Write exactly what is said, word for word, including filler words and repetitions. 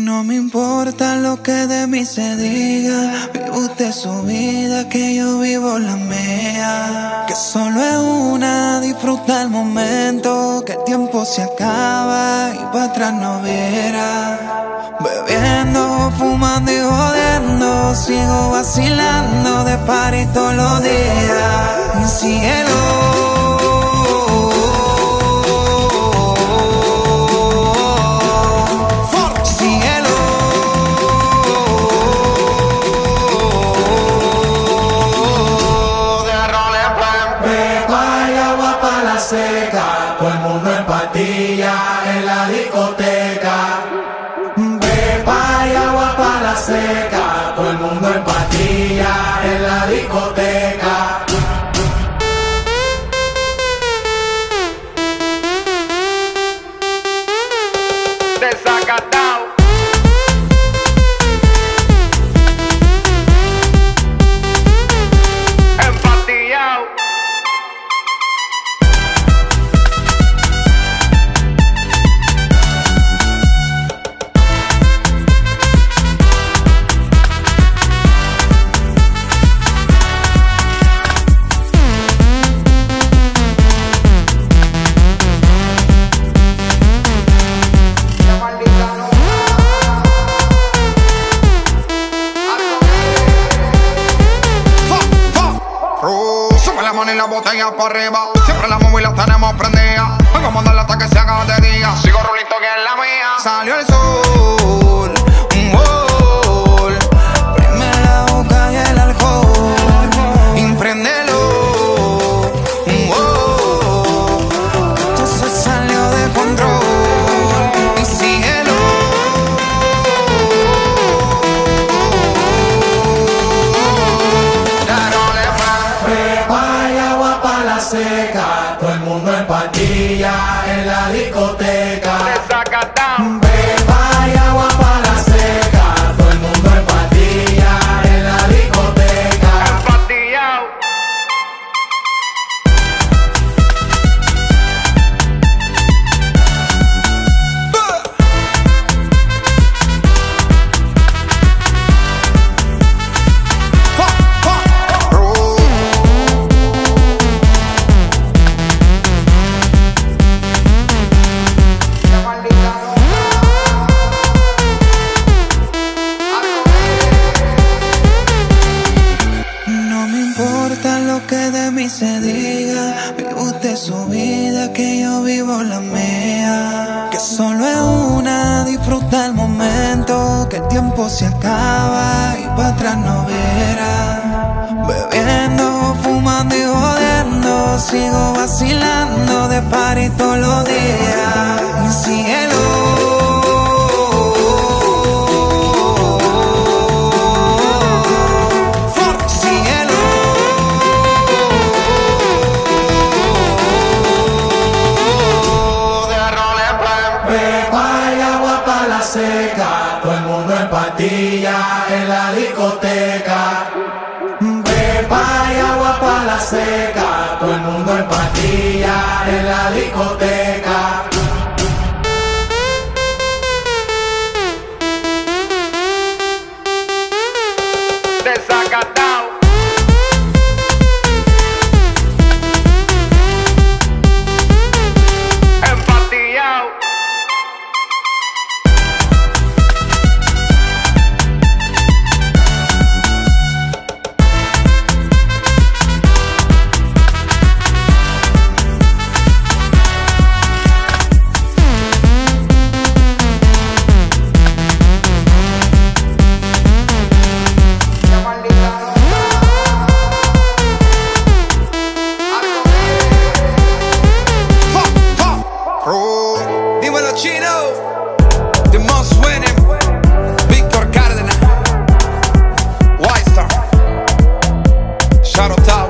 No me importa lo que de mí se diga, vive usted su vida, que yo vivo la mía. Que solo es una, disfruta el momento, que el tiempo se acaba y para atrás no viera. Bebiendo, fumando y jodiendo, sigo vacilando de party todos los días. Mi cielo. Seca, todo el mundo en patilla en la discoteca. Pepa y agua para la seca, todo el mundo en patilla en la discoteca. Desacatao. Empatillao. Y la botella para arriba, siempre la móvil la tenemos prendida. Vengo a mandarla hasta que se haga de día. Sigo rulito que es la mía. Salió el sol, un gol. Prime la boca y el alcohol. Impréndelo, un gol. Esto se salió de control. Y síguelo. Seca, todo el mundo en patilla en la discoteca. Desacatao. Pepa y agua para la seca, todo el mundo en patilla en la discoteca. Empatillao. Que de mí se diga, vive usted su vida, que yo vivo la mía. Que solo es una, disfruta el momento, que el tiempo se acaba y para atrás no verá. Bebiendo, fumando y jodiendo, sigo vacilando de party todos los días. Mi cielo. Seca, todo el mundo en patilla en la discoteca. Pepa y agua para la seca, todo el mundo en patilla en la discoteca. Desacatao. Empatillao. Dímelo, Chino, the most winning, Víctor Cárdenas, White Star, Shadow Tower.